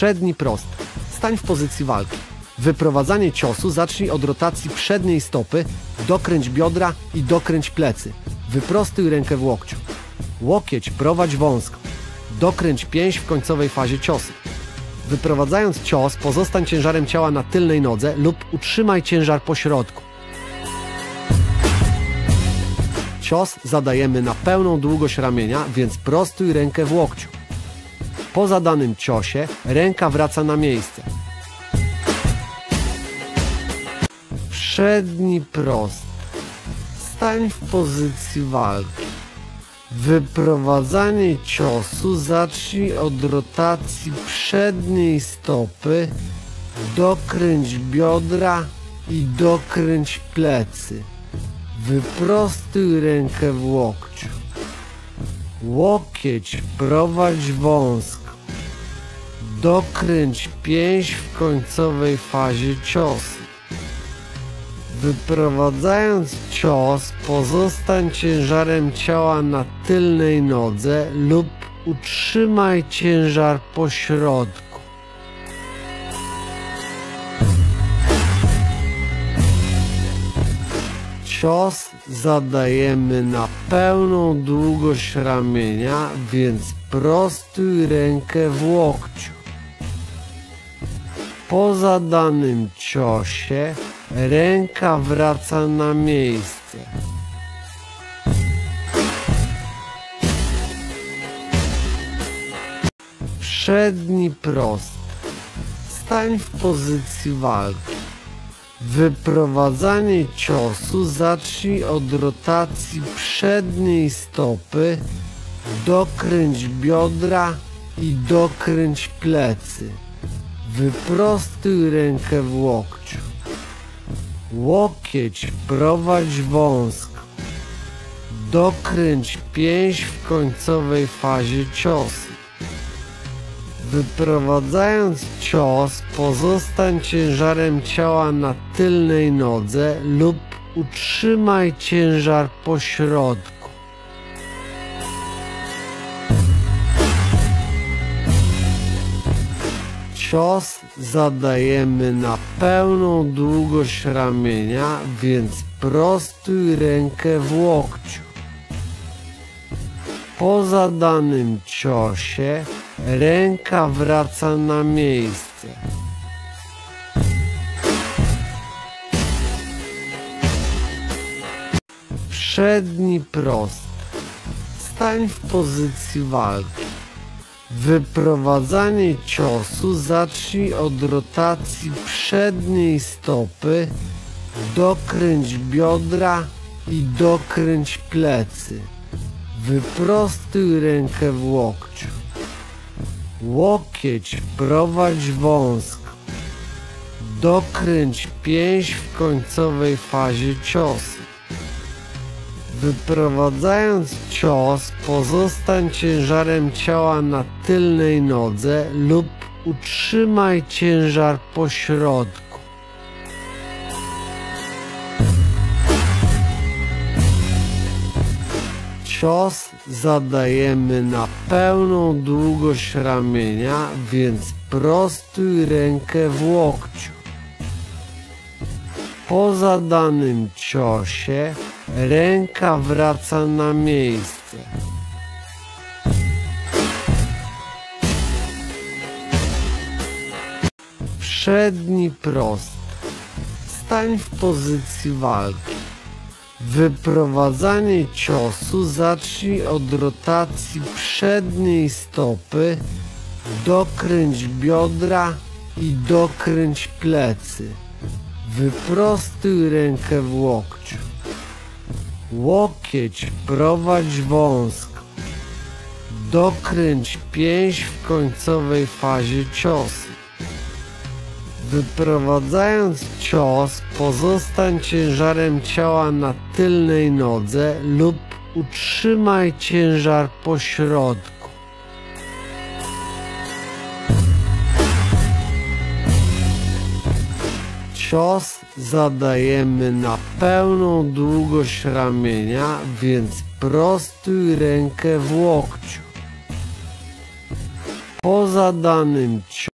Przedni prosty. Stań w pozycji walki. Wyprowadzanie ciosu zacznij od rotacji przedniej stopy, dokręć biodra i dokręć plecy. Wyprostuj rękę w łokciu. Łokieć prowadź wąsko. Dokręć pięść w końcowej fazie ciosu. Wyprowadzając cios, pozostań ciężarem ciała na tylnej nodze lub utrzymaj ciężar po środku. Cios zadajemy na pełną długość ramienia, więc prostuj rękę w łokciu. Po zadanym ciosie ręka wraca na miejsce. Przedni prosty. Stań w pozycji walki. Wyprowadzanie ciosu zacznij od rotacji przedniej stopy, dokręć biodra i dokręć plecy. Wyprostuj rękę w łokciu. Łokieć prowadź wąsko. Dokręć pięść w końcowej fazie ciosu. Wyprowadzając cios, pozostań ciężarem ciała na tylnej nodze lub utrzymaj ciężar po środku. Cios zadajemy na pełną długość ramienia, więc prostuj rękę w łokciu. Po zadanym ciosie ręka wraca na miejsce. Przedni prosty. Stań w pozycji walki. Wyprowadzanie ciosu zacznij od rotacji przedniej stopy, dokręć biodra i dokręć plecy. Wyprostuj rękę w łokciu. Łokieć prowadź wąsko. Dokręć pięść w końcowej fazie ciosu. Wyprowadzając cios, pozostań ciężarem ciała na tylnej nodze lub utrzymaj ciężar po środku. Cios zadajemy na pełną długość ramienia, więc prostuj rękę w łokciu. Po zadanym ciosie ręka wraca na miejsce. Przedni prosty. Stań w pozycji walki. Wyprowadzanie ciosu zacznij od rotacji przedniej stopy, dokręć biodra i dokręć plecy. Wyprostuj rękę w łokciu. Łokieć prowadź wąsko. Dokręć pięść w końcowej fazie ciosu. Wyprowadzając cios, pozostań ciężarem ciała na tylnej nodze lub utrzymaj ciężar po środku. Cios zadajemy na pełną długość ramienia, więc prostuj rękę w łokciu. Po zadanym ciosie ręka wraca na miejsce. Przedni prosty. Stań w pozycji walki. Wyprowadzanie ciosu zacznij od rotacji przedniej stopy, dokręć biodra i dokręć plecy. Wyprostuj rękę w łokciu. Łokieć prowadź wąsko. Dokręć pięść w końcowej fazie ciosu. Wyprowadzając cios, pozostań ciężarem ciała na tylnej nodze lub utrzymaj ciężar po środku. Cios zadajemy na pełną długość ramienia, więc prostuj rękę w łokciu. Po zadanym ciosie